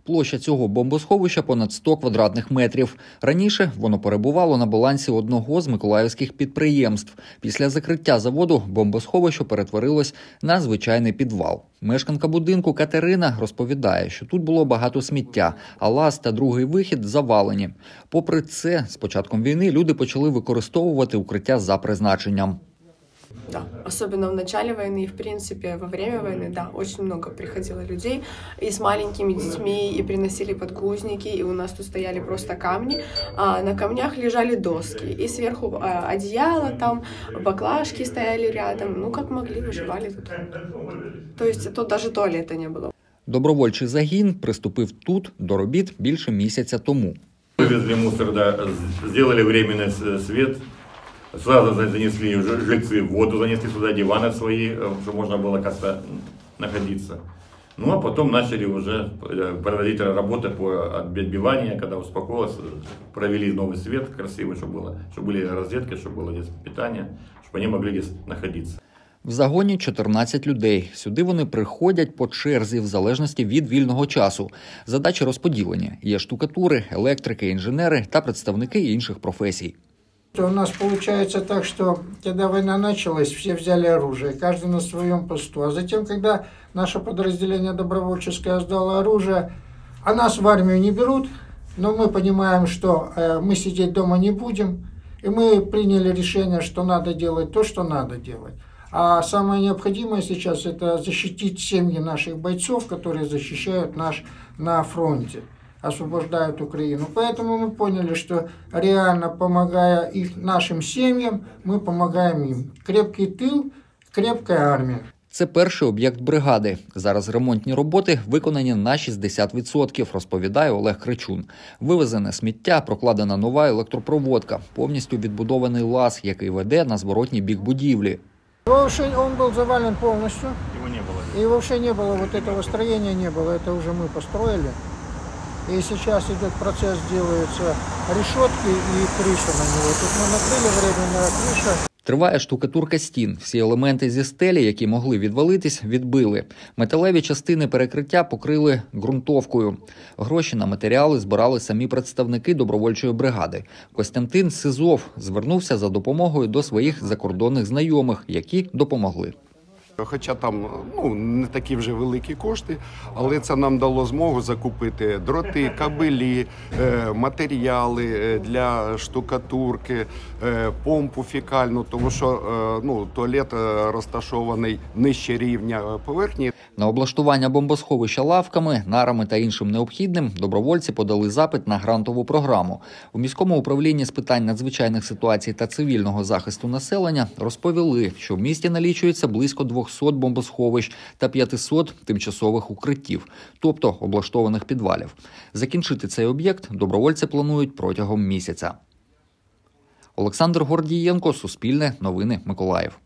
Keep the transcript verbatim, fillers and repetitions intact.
Площа цього бомбосховища понад сто квадратних метрів. Раніше воно перебувало на балансі одного з миколаївських підприємств. Після закриття заводу бомбосховище перетворилось на звичайний підвал. Мешканка будинку Катерина розповідає, що тут було багато сміття, а лаз та другий вихід завалені. Попри це, з початком війни люди почали використовувати укриття за призначенням. Да, особенно в начале войны и, в принципе, во время войны, да, очень много приходило людей и с маленькими детьми, и приносили подгузники, и у нас тут стояли просто камни, а на камнях лежали доски, и сверху а, одеяло там, баклажки стояли рядом, ну, как могли, выживали тут. То есть тут даже туалета не было. Добровольчий загін приступив тут до робіт більше місяця тому. Вывезли мусор, да, сделали временный свет. Сразу занесли жильцы воду, занесли сюда диваны свои, чтобы можно было как-то находиться. Ну а потом начали уже проводить работы по отбиванию, когда успокоилось, провели новый свет красивый, чтобы, было, чтобы были розетки, чтобы было здесь питание, чтобы они могли здесь находиться. В загоні чотирнадцять людей. Сюди вони приходять по черзі в залежності від вільного часу. Задачі розподілені. Є штукатури, електрики, інженери та представники інших професій. У нас получается так, что когда война началась, все взяли оружие, каждый на своем посту. А затем, когда наше подразделение добровольческое сдало оружие, а нас в армию не берут, но мы понимаем, что э, мы сидеть дома не будем, и мы приняли решение, что надо делать то, что надо делать. А самое необходимое сейчас – это защитить семьи наших бойцов, которые защищают нас на фронте, освобождают Украину. Поэтому мы поняли, что реально помогая их, нашим семьям, мы помогаем им. Крепкий тыл, крепкая армія. Це перший об'єкт бригади. Зараз ремонтні роботи виконані на шістдесят відсотків, розповідає Олег Кричун. Вивезене сміття, прокладена нова електропроводка, повністю відбудований лаз, який веде на зворотній бік будівлі. Вообще он был завален полностью. Его не было. И вообще не было вот этого строения, не было. Это уже мы построили. И сейчас идет процесс, делаются решетки и крыша на него. Тут мы накрыли, временная крыша. Триває штукатурка стін. Всі елементи зі стелі, які могли відвалитись, відбили. Металеві частини перекриття покрили ґрунтовкою. Гроші на матеріали збирали самі представники добровольчої бригади. Костянтин Сизов звернувся за допомогою до своїх закордонних знайомих, які допомогли. Хоча там ну, не такі вже великі кошти, але це нам дало змогу закупити дроти, кабелі, матеріали для штукатурки, помпу фекальну, тому що ну, туалет розташований нижче рівня поверхні. На облаштування бомбосховища лавками, нарами та іншим необхідним добровольці подали запит на грантову програму. У міському управлінні з питань надзвичайних ситуацій та цивільного захисту населення розповіли, що в місті налічується близько двохсот бомбосховищ та п'ятисот тимчасових укриттів, тобто облаштованих підвалів. Закінчити цей об'єкт добровольці планують протягом місяця. Олександр Гордієнко, Суспільне, Новини, Миколаїв.